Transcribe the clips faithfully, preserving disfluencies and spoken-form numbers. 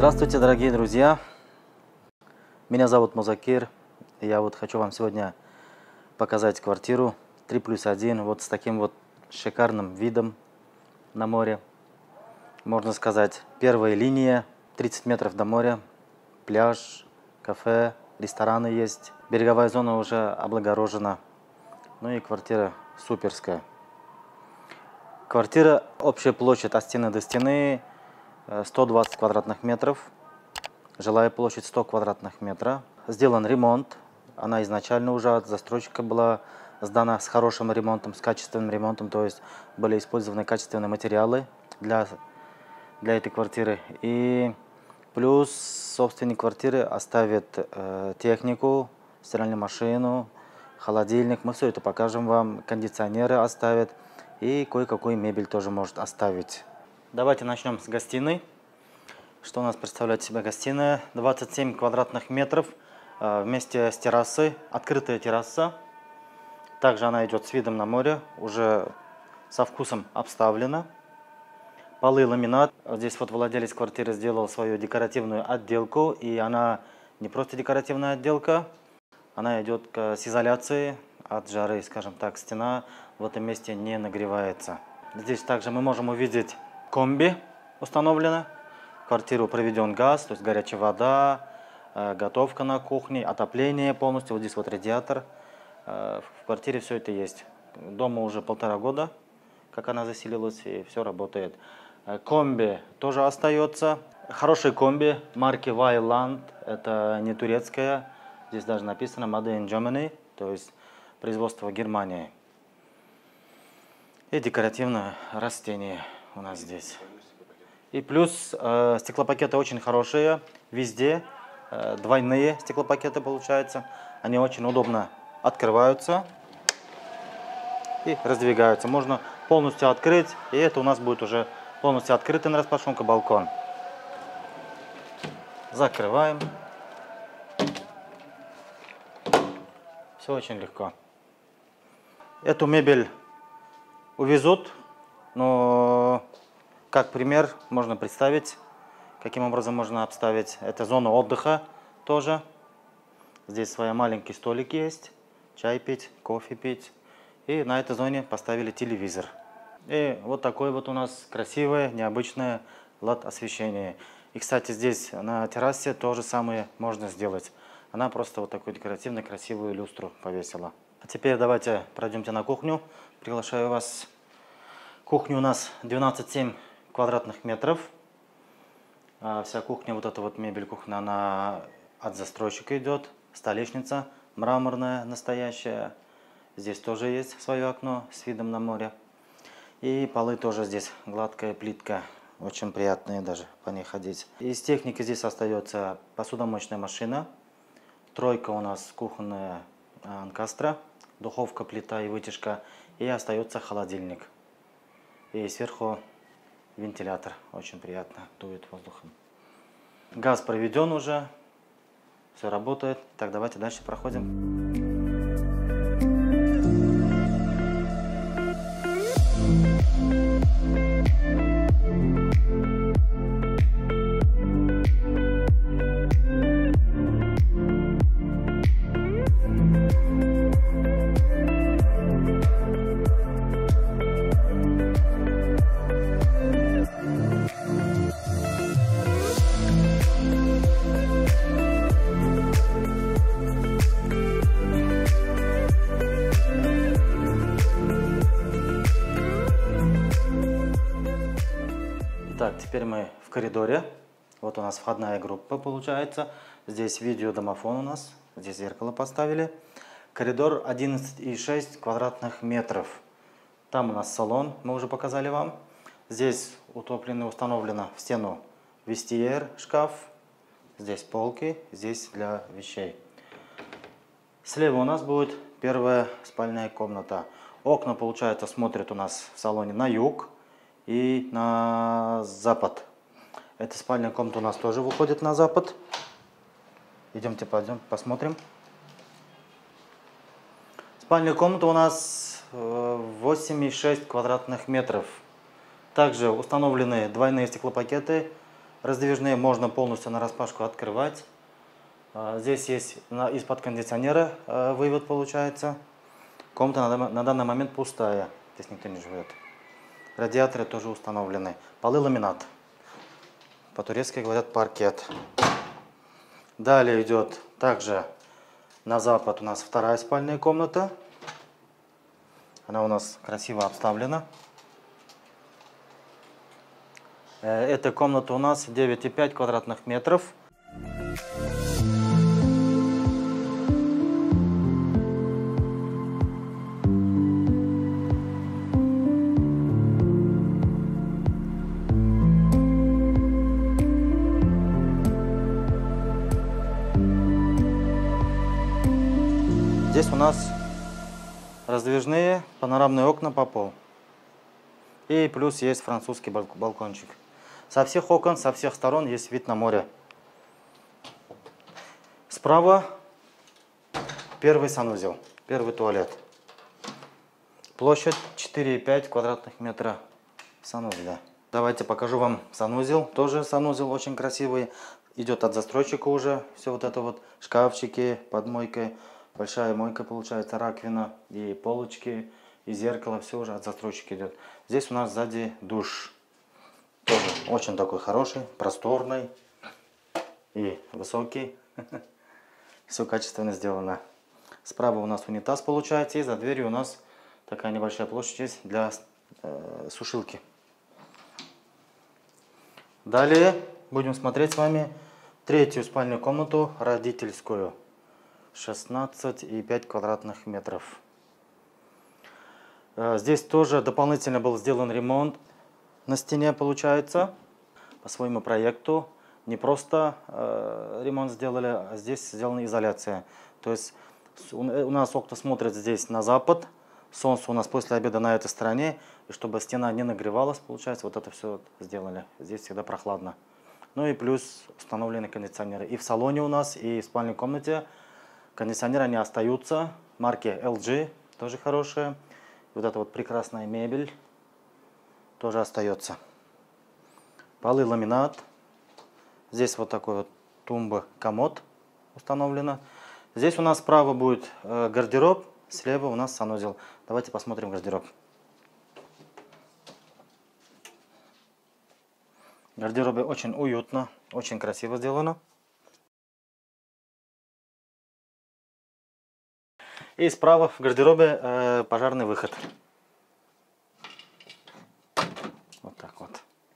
Здравствуйте, дорогие друзья! Меня зовут Музакир. И я вот хочу вам сегодня показать квартиру три плюс один, вот с таким вот шикарным видом на море. Можно сказать, первая линия, тридцать метров до моря, пляж, кафе, рестораны есть. Береговая зона уже облагорожена. Ну и квартира суперская. Квартира, общая площадь от стены до стены сто двадцать квадратных метров. Жилая площадь сто квадратных метров. Сделан ремонт. Она изначально уже от застройщика была сдана с хорошим ремонтом, с качественным ремонтом. То есть были использованы качественные материалы для, для этой квартиры. И плюс собственник квартиры оставит э, технику, стиральную машину, холодильник. Мы все это покажем вам. Кондиционеры оставят. И кое-какую мебель тоже может оставить. Давайте начнем с гостиной. Что у нас представляет себя гостиная? двадцать семь квадратных метров э, вместе с террасой. Открытая терраса. Также она идет с видом на море. Уже со вкусом обставлена. Полы ламинат. Здесь вот владелец квартиры сделал свою декоративную отделку. И она не просто декоративная отделка. Она идет с изоляцией от жары, скажем так. Стена в этом месте не нагревается. Здесь также мы можем увидеть комби установлено. В квартиру проведен газ, то есть горячая вода, э, готовка на кухне, отопление полностью. Вот здесь вот радиатор. Э, в квартире все это есть. Дома уже полтора года, как она заселилась, и все работает. Э, комби тоже остается. Хорошая комби марки Вайланд. Это не турецкая. Здесь даже написано Made in Germany, то есть производство Германии. И декоративное растение у нас здесь. И плюс э, стеклопакеты очень хорошие, везде, э, двойные стеклопакеты получаются. Они очень удобно открываются и раздвигаются. Можно полностью открыть, и это у нас будет уже полностью открытый на распашонку балкон. Закрываем. Все очень легко. Эту мебель увезут, но как пример можно представить, каким образом можно обставить. Это зона отдыха тоже. Здесь свои маленькие столики есть, чай пить, кофе пить. И на этой зоне поставили телевизор. И вот такое вот у нас красивое, необычное лад освещения. И, кстати, здесь на террасе то же самое можно сделать. Она просто вот такую декоративную красивую люстру повесила. А теперь давайте пройдемте на кухню. Приглашаю вас. Кухня у нас двенадцать семь квадратных метров. А вся кухня, вот эта вот мебель кухня, она от застройщика идет. Столешница мраморная, настоящая. Здесь тоже есть свое окно с видом на море. И полы тоже здесь гладкая плитка. Очень приятные даже по ней ходить. Из техники здесь остается посудомоечная машина. Тройка у нас кухонная Анкастра. Духовка, плита и вытяжка. И остается холодильник. И сверху вентилятор. Очень приятно дует воздухом. Газ проведен уже. Все работает. Так, давайте дальше проходим. Так, теперь мы в коридоре. Вот у нас входная группа получается. Здесь видеодомофон у нас. Здесь зеркало поставили. Коридор одиннадцать и шесть квадратных метров. Там у нас салон, мы уже показали вам. Здесь утоплено, установлено в стену вестиер, шкаф. Здесь полки, здесь для вещей. Слева у нас будет первая спальная комната. Окна, получается, смотрят у нас в салоне на юг и на запад. Эта спальная комната у нас тоже выходит на запад. Идемте, пойдем, посмотрим. Спальная комната у нас восемь и шесть квадратных метров. Также установлены двойные стеклопакеты раздвижные, можно полностью нараспашку открывать. Здесь есть из-под кондиционера вывод получается. Комната на данный момент пустая, здесь никто не живет. Радиаторы тоже установлены. Полы ламинат. По-турецки говорят паркет. Далее идет также на запад у нас вторая спальная комната. Она у нас красиво обставлена. Эта комната у нас девять и пять квадратных метров. Здесь у нас раздвижные панорамные окна по пол. И плюс есть французский балкончик. Со всех окон, со всех сторон есть вид на море. Справа первый санузел, первый туалет. Площадь четыре и пять квадратных метра санузла. Давайте покажу вам санузел. Тоже санузел очень красивый. Идет от застройщика уже. Все вот это вот шкафчики под мойкой. Большая мойка получается, раковина и полочки, и зеркало. Все уже от застройщика идет. Здесь у нас сзади душ. Тоже очень такой хороший, просторный и высокий. Все качественно сделано. Справа у нас унитаз получается. И за дверью у нас такая небольшая площадь есть для э, сушилки. Далее будем смотреть с вами третью спальную комнату, родительскую. шестнадцать и пять квадратных метров. Здесь тоже дополнительно был сделан ремонт на стене, получается, по своему проекту. Не просто э, ремонт сделали, а здесь сделана изоляция. То есть у нас окна смотрят здесь на запад, солнце у нас после обеда на этой стороне, и чтобы стена не нагревалась, получается, вот это все сделали. Здесь всегда прохладно. Ну и плюс установлены кондиционеры. И в салоне у нас, и в спальной комнате кондиционеры не остаются, марки эл джи, тоже хорошая. Вот эта вот прекрасная мебель тоже остается. Полы ламинат. Здесь вот такой вот тумба-комод установлена. Здесь у нас справа будет э, гардероб, слева у нас санузел. Давайте посмотрим гардероб. В гардеробе очень уютно, очень красиво сделано. И справа в гардеробе э, пожарный выход. Вот так вот.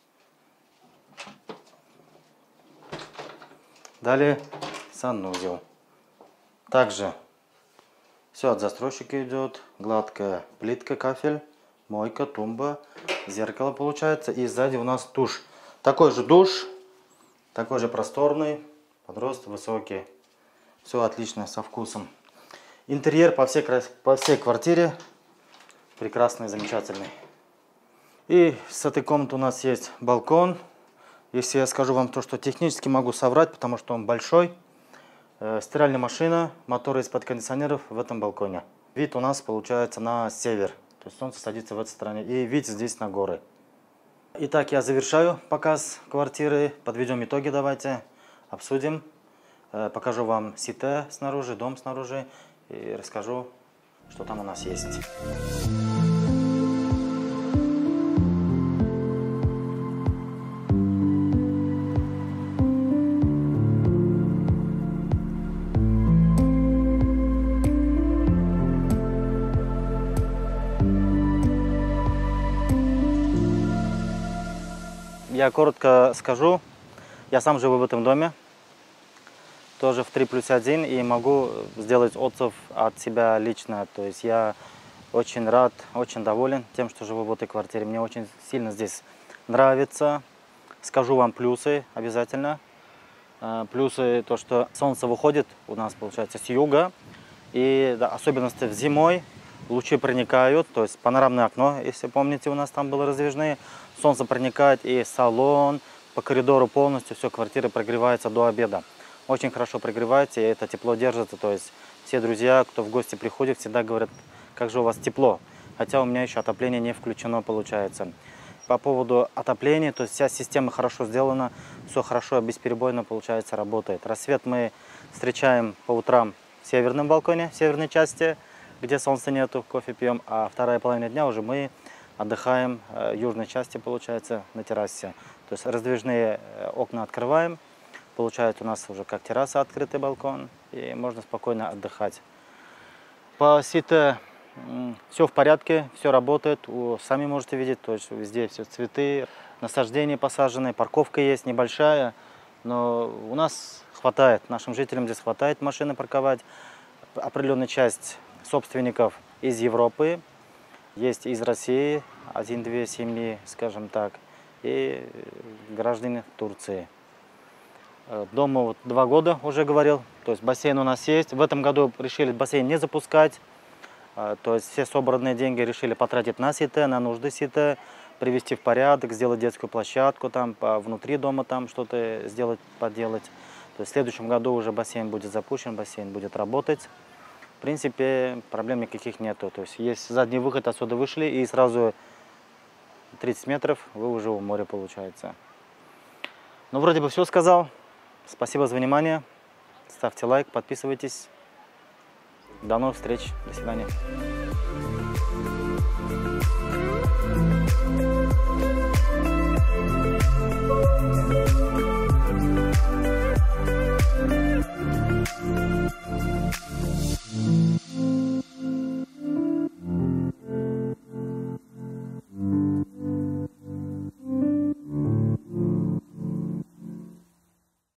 Далее санузел. Также все от застройщика идет. Гладкая плитка, кафель, мойка, тумба, зеркало получается. И сзади у нас душ. Такой же душ, такой же просторный, подрост высокий. Все отлично, со вкусом. Интерьер по всей, по всей квартире прекрасный, замечательный. И с этой комнаты у нас есть балкон. Если я скажу вам то, что технически могу соврать, потому что он большой. Э, стиральная машина, моторы из-под кондиционеров в этом балконе. Вид у нас получается на север. То есть солнце садится в этой стороне. И вид здесь на горы. Итак, я завершаю показ квартиры. Подведем итоги давайте. Обсудим. Э, покажу вам сите снаружи, дом снаружи. И расскажу, что там у нас есть. Я коротко скажу. Я сам живу в этом доме. Тоже в три плюс один, и могу сделать отзыв от себя лично. То есть я очень рад, очень доволен тем, что живу в этой квартире. Мне очень сильно здесь нравится. Скажу вам плюсы обязательно. Плюсы то, что солнце выходит у нас, получается, с юга. И да, особенности в зимой. Лучи проникают, то есть панорамное окно, если помните, у нас там было раздвижные. Солнце проникает, и салон по коридору полностью, все, квартира прогревается до обеда. Очень хорошо прогревается, и это тепло держится. То есть все друзья, кто в гости приходит, всегда говорят, как же у вас тепло. Хотя у меня еще отопление не включено, получается. По поводу отопления, то есть вся система хорошо сделана, все хорошо, бесперебойно, получается, работает. Рассвет мы встречаем по утрам в северном балконе, в северной части, где солнца нету, кофе пьем, а вторая половина дня уже мы отдыхаем в южной части, получается, на террасе. То есть раздвижные окна открываем, получается у нас уже как терраса, открытый балкон, и можно спокойно отдыхать. По сите все в порядке, все работает, сами можете видеть, то есть везде все цветы, насаждения посажены, парковка есть небольшая, но у нас хватает, нашим жителям здесь хватает машины парковать. Определенная часть собственников из Европы, есть из России, один-две семьи, скажем так, и граждане Турции. Дома вот два года уже говорил, то есть бассейн у нас есть. В этом году решили бассейн не запускать, то есть все собранные деньги решили потратить на сите, на нужды сите, привести в порядок, сделать детскую площадку, там внутри дома там что-то сделать, поделать. То есть в следующем году уже бассейн будет запущен, бассейн будет работать. В принципе, проблем никаких нету. То есть есть задний выход, отсюда вышли и сразу тридцать метров вы уже у моря, получается. Ну, вроде бы все сказал. Спасибо за внимание. Ставьте лайк, подписывайтесь. До новых встреч. До свидания.